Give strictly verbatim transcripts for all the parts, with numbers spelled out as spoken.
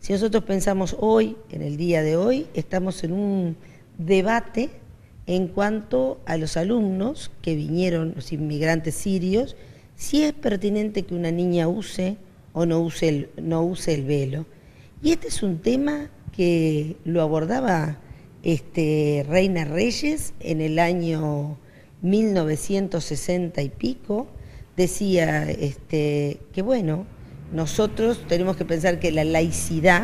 Si nosotros pensamos hoy, en el día de hoy, estamos en un debate en cuanto a los alumnos que vinieron, los inmigrantes sirios, si es pertinente que una niña use o no use el, no use el velo. Y este es un tema que lo abordaba este, Reina Reyes en el año mil novecientos sesenta y pico, decía este, que bueno, nosotros tenemos que pensar que la laicidad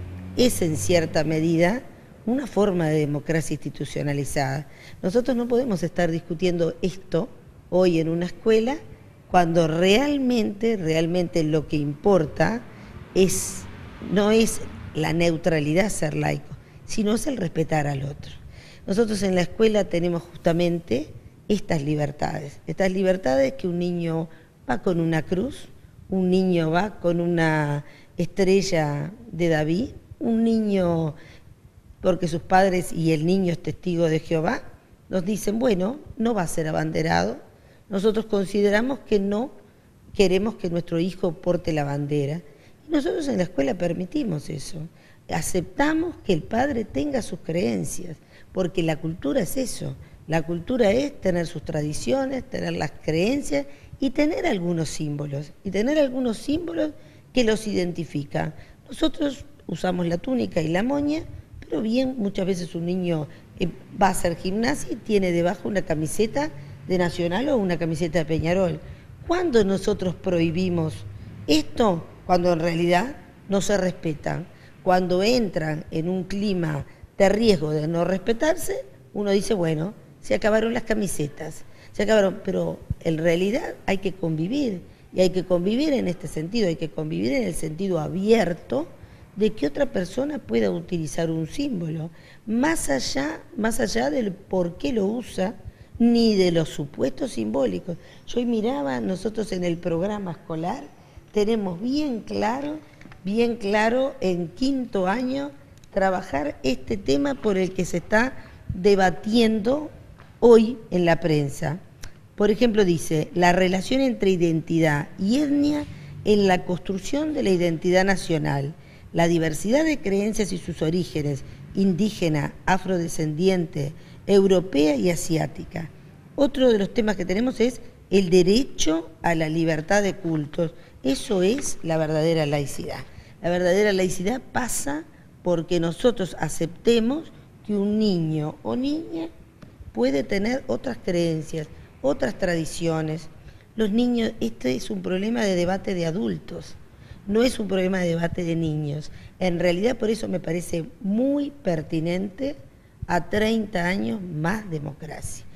es en cierta medida una forma de democracia institucionalizada. Nosotros no podemos estar discutiendo esto hoy en una escuela cuando realmente, realmente lo que importa es, no es la neutralidad ser laico, sino es el respetar al otro. Nosotros en la escuela tenemos justamente estas libertades, estas libertades que un niño va con una cruz, un niño va con una estrella de David, un niño, porque sus padres y el niño es testigo de Jehová, nos dicen, bueno, no va a ser abanderado. Nosotros consideramos que no queremos que nuestro hijo porte la bandera. Y nosotros en la escuela permitimos eso. Aceptamos que el padre tenga sus creencias, porque la cultura es eso. La cultura es tener sus tradiciones, tener las creencias y tener algunos símbolos. Y tener algunos símbolos que los identifican. Nosotros usamos la túnica y la moña, pero bien, muchas veces un niño va a hacer gimnasia y tiene debajo una camiseta de Nacional o una camiseta de Peñarol. ¿Cuándo nosotros prohibimos esto? Cuando en realidad no se respetan. Cuando entran en un clima de riesgo de no respetarse, uno dice, bueno, se acabaron las camisetas, se acabaron, pero en realidad hay que convivir, y hay que convivir en este sentido, hay que convivir en el sentido abierto de que otra persona pueda utilizar un símbolo, más allá, más allá del por qué lo usa, ni de los supuestos simbólicos. Yo hoy miraba, nosotros en el programa escolar tenemos bien claro, bien claro en quinto año, trabajar este tema por el que se está debatiendo hoy en la prensa. Por ejemplo, dice, la relación entre identidad y etnia en la construcción de la identidad nacional, la diversidad de creencias y sus orígenes, indígena, afrodescendiente, europea y asiática. Otro de los temas que tenemos es el derecho a la libertad de cultos. Eso es la verdadera laicidad. La verdadera laicidad pasa porque nosotros aceptemos que un niño o niña puede tener otras creencias, otras tradiciones. Los niños, este es un problema de debate de adultos, no es un problema de debate de niños. En realidad, por eso me parece muy pertinente a treinta años más democracia.